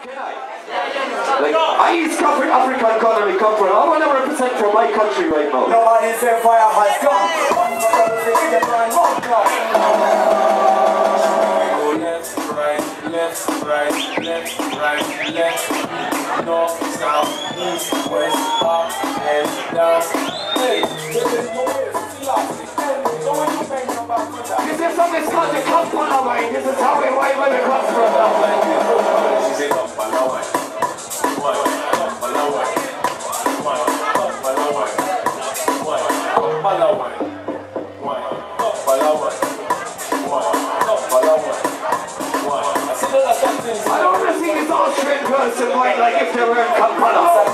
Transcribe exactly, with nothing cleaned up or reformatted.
Like, I East African country come from. I want to represent for my country right now. Nobody said fire has come. Go left, right, left, right, left, right, left, north, south, east, west, up, and down. Hey, there's no way to see us. This is something called the Kampala wine. This is how we wine when it comes from now. She said Kampala wine. What? Kampala wine. What? Kampala wine. What? Kampala wine. What? Kampala wine. What? Kampala wine. What? I see that something. I don't want to see this Austrian person wine like if they were in Kampala.